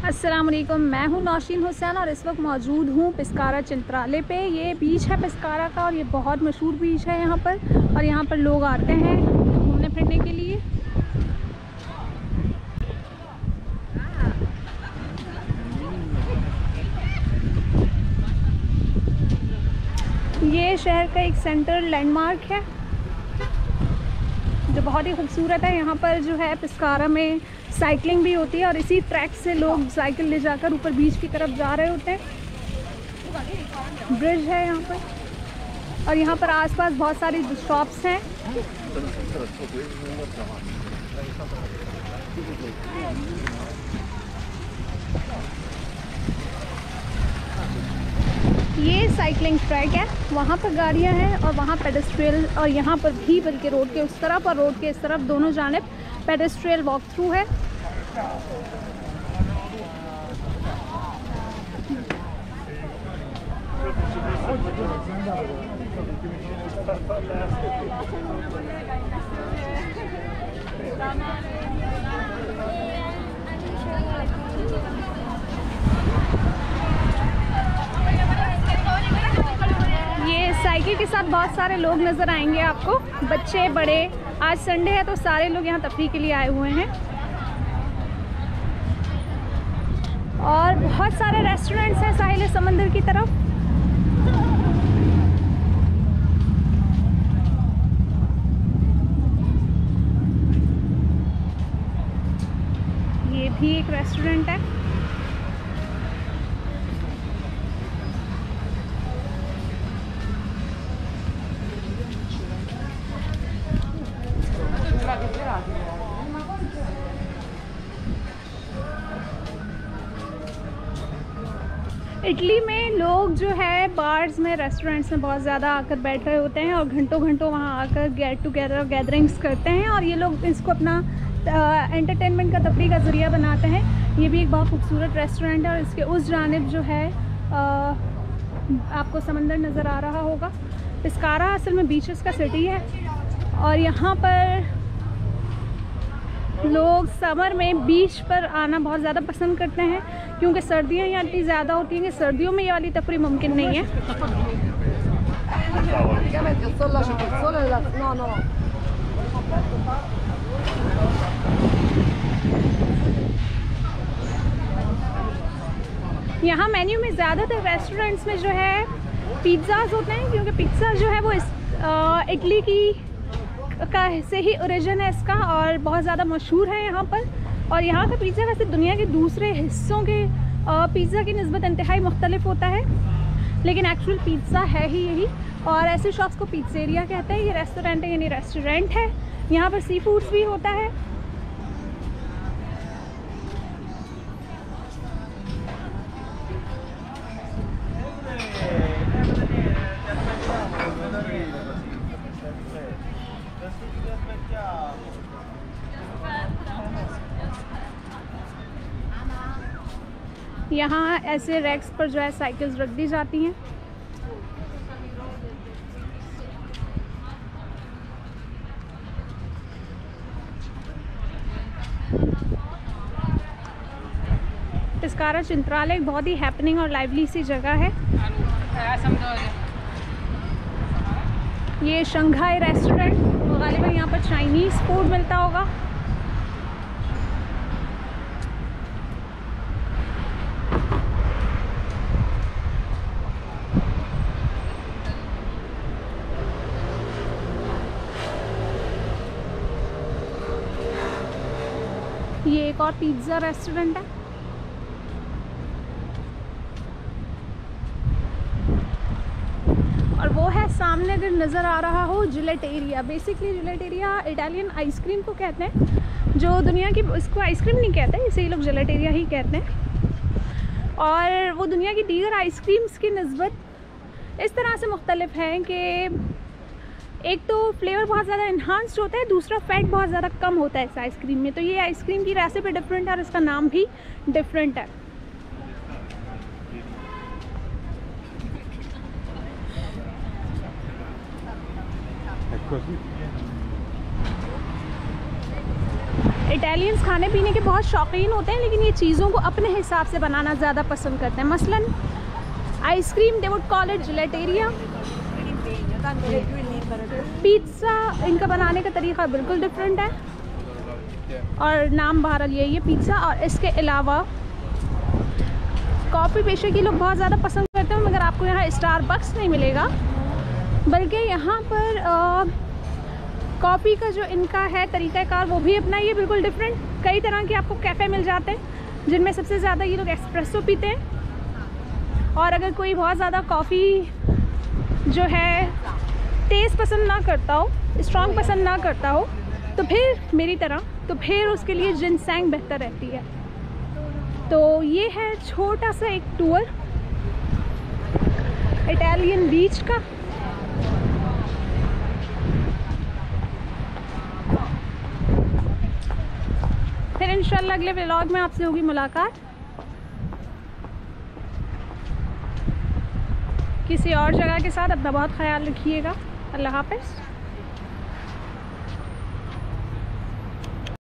अस्सलाम वालेकुम, मैं हूँ नौशीन हुसैन और इस वक्त मौजूद हूँ पिस्कारा चिंत्राले पे। ये बीच है पिस्कारा का और ये बहुत मशहूर बीच है यहाँ पर, और यहाँ पर लोग आते हैं घूमने फिरने के लिए। ये शहर का एक सेंट्रल लैंडमार्क है जो बहुत ही खूबसूरत है। यहाँ पर जो है पिस्कारा में साइकिलिंग भी होती है और इसी ट्रैक से लोग साइकिल ले जाकर ऊपर बीच की तरफ जा रहे होते हैं। ब्रिज है यहाँ पर और यहाँ पर आसपास बहुत सारी शॉप्स हैं। ये साइकिलिंग ट्रैक है, वहाँ पर गाड़ियाँ हैं और वहाँ पेडेस्ट्रियल, और यहाँ पर भी बल्कि रोड के उस तरफ और रोड के इस तरफ दोनों जानिब पेडेस्ट्रियल वॉक थ्रू है। ये साइकिल के साथ बहुत सारे लोग नज़र आएंगे आपको, बच्चे बड़े। आज संडे है तो सारे लोग यहाँ तफरीह के लिए आए हुए हैं और बहुत सारे रेस्टोरेंट्स हैं साहिल समंदर की तरफ। ये भी एक रेस्टोरेंट है। इटली में लोग जो है बार्स में, रेस्टोरेंट्स में बहुत ज़्यादा आकर बैठ रहे होते हैं और घंटों घंटों वहाँ आकर गेट टुगेदर गैदरिंग्स करते हैं और ये लोग इसको अपना एंटरटेनमेंट का, तफरीह का ज़रिया बनाते हैं। ये भी एक बहुत खूबसूरत रेस्टोरेंट है और इसके उस जानिब जो है आपको समंदर नज़र आ रहा होगा। पिस्कारा असल में बीचेस का सिटी है और यहाँ पर लोग समर में बीच पर आना बहुत ज़्यादा पसंद करते हैं क्योंकि सर्दियाँ यहाँ इतनी ज़्यादा होती हैं कि सर्दियों में ये वाली तफरीह मुमकिन नहीं है। यहाँ मेन्यू में ज़्यादातर रेस्टोरेंट्स में जो है पिज़्ज़ाज होते हैं क्योंकि पिज़्ज़ा जो है वो इटली की का से ही ओरिजिन है इसका और बहुत ज़्यादा मशहूर है यहाँ पर। और यहाँ का पिज़्ज़ा वैसे दुनिया के दूसरे हिस्सों के पिज़्ज़ा की निस्बत इंतहाई मुख्तलिफ होता है, लेकिन एक्चुअल पिज़्ज़ा है ही यही। और ऐसे शॉप्स को पिज़्ज़ेरिया कहते हैं। ये रेस्टोरेंट है, यानी रेस्टोरेंट है। यहाँ पर सी फूड्स भी होता है। यहाँ ऐसे रैक्स पर जो है साइकिल्स रख दी जाती हैं। पिस्कारा चिंत्राले एक बहुत ही हैपनिंग और लाइवली सी जगह है। ये शंघाई रेस्टोरेंट, गालिबन यहाँ पर चाइनीज़ फूड मिलता होगा। ये एक और पिज़्ज़ा रेस्टोरेंट है। और वो है सामने अगर नज़र आ रहा हो gelateria. Basically gelateria Italian ice cream को कहते हैं, जो दुनिया की, इसको आइसक्रीम नहीं कहते, इसे ये लोग जिलेटेरिया ही कहते हैं। और वो दुनिया की दीगर आइसक्रीम्स की निस्बत इस तरह से मुख्तलिफ है कि एक तो फ्लेवर बहुत ज़्यादा इन्हांस्ड होता है, दूसरा फैट बहुत ज़्यादा कम होता है इस आइसक्रीम में। तो ये आइसक्रीम की रेसिपी डिफरेंट है और इसका नाम भी डिफरेंट है। इटालियंस खाने पीने के बहुत शौकीन होते हैं, लेकिन ये चीज़ों को अपने हिसाब से बनाना ज़्यादा पसंद करते हैं। मसलन ice cream they would call it gelateria. Pizza इनका बनाने का तरीका बिल्कुल डिफरेंट है और नाम बहरहाल यही है पिज़्ज़ा। और इसके अलावा कॉफ़ी पेशे की लोग बहुत ज़्यादा पसंद करते हैं, मगर आपको यहाँ स्टारबक्स नहीं मिलेगा, बल्कि यहाँ पर कॉफ़ी का जो इनका है तरीक़ाकार वो भी अपना ही है, बिल्कुल डिफरेंट। कई तरह के आपको कैफ़े मिल जाते हैं, जिनमें सबसे ज़्यादा ये लोग एस्प्रेसो पीते हैं। और अगर कोई बहुत ज़्यादा कॉफ़ी जो है टेस्ट पसंद ना करता हो, स्ट्रॉन्ग पसंद ना करता हो, तो फिर मेरी तरह, तो फिर उसके लिए जिनसेंग बेहतर रहती है। तो ये है छोटा सा एक टूर इटालियन बीच का। फिर इंशाल्लाह अगले व्लॉग में आपसे होगी मुलाकात किसी और जगह के साथ। अपना बहुत ख्याल रखिएगा। अल्लाह हाफ़िज़।